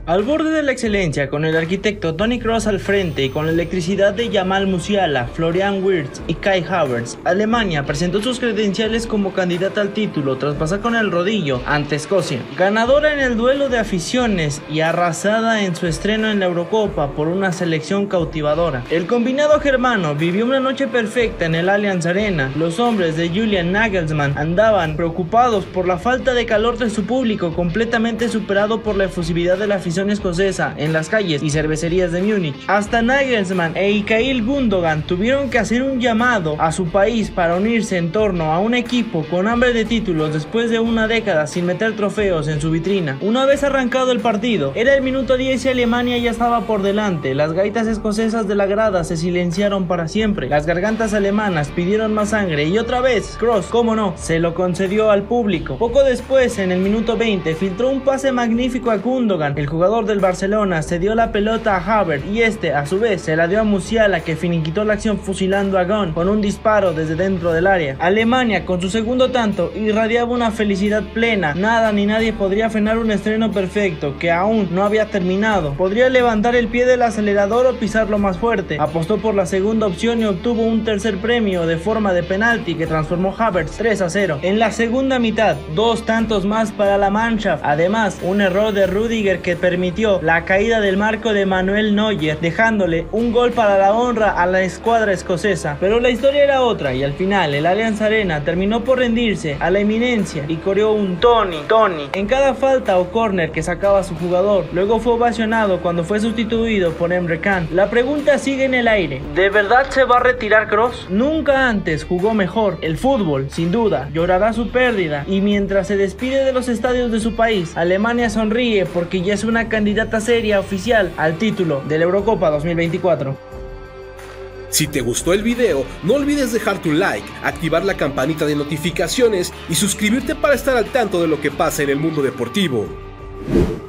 Al borde de la excelencia, con el arquitecto Toni Kroos al frente y con la electricidad de Jamal Musiala, Florian Wirtz y Kai Havertz, Alemania presentó sus credenciales como candidata al título tras pasar con el rodillo ante Escocia. Ganadora en el duelo de aficiones y arrasada en su estreno en la Eurocopa por una selección cautivadora. El combinado germano vivió una noche perfecta en el Allianz Arena. Los hombres de Julian Nagelsmann andaban preocupados por la falta de calor de su público, completamente superado por la efusividad de la afición escocesa en las calles y cervecerías de Múnich. Hasta Nagelsmann e Ilkay Gundogan tuvieron que hacer un llamado a su país para unirse en torno a un equipo con hambre de títulos después de una década sin meter trofeos en su vitrina. Una vez arrancado el partido, era el minuto 10 y Alemania ya estaba por delante. Las gaitas escocesas de la grada se silenciaron para siempre. Las gargantas alemanas pidieron más sangre y otra vez Kroos, cómo no, se lo concedió al público. Poco después, en el minuto 20, filtró un pase magnífico a Gundogan. El jugador del Barcelona se dio la pelota a Havertz y este a su vez se la dio a Musiala, que finiquitó la acción fusilando a Gunn con un disparo desde dentro del área. Alemania con su segundo tanto irradiaba una felicidad plena. Nada ni nadie podría frenar un estreno perfecto que aún no había terminado. Podría levantar el pie del acelerador o pisarlo más fuerte. Apostó por la segunda opción y obtuvo un tercer premio de forma de penalti que transformó Havertz 3-0. En la segunda mitad, dos tantos más para la Mannschaft. Además, un error de Rüdiger que permitió la caída del marco de Manuel Neuer, dejándole un gol para la honra a la escuadra escocesa. Pero la historia era otra y al final el Allianz Arena terminó por rendirse a la eminencia y coreó un Toni en cada falta o córner que sacaba su jugador. Luego fue ovacionado cuando fue sustituido por Emre Can. La pregunta sigue en el aire: ¿de verdad se va a retirar Kroos? Nunca antes jugó mejor. El fútbol, sin duda, llorará su pérdida, y mientras se despide de los estadios de su país, Alemania sonríe porque ya es una candidata seria oficial al título de la Eurocopa 2024. Si te gustó el video, no olvides dejar tu like, activar la campanita de notificaciones y suscribirte para estar al tanto de lo que pasa en el mundo deportivo.